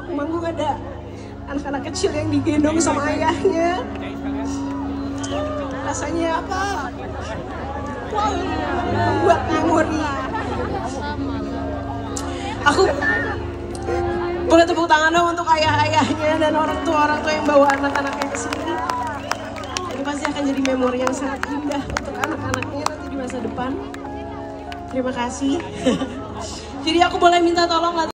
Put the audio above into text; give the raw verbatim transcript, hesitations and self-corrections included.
manggung ada anak-anak kecil yang digendong sama ayahnya. Rasanya apa? Wow, membuat memori. Aku boleh tepuk tangan dong untuk ayah-ayahnya dan orang tua-orang tua yang bawa anak-anaknya ke sini. Ini pasti akan jadi memori yang sangat indah untuk anak-anaknya nanti di masa depan. Terima kasih. Jadi aku boleh minta tolong nggak?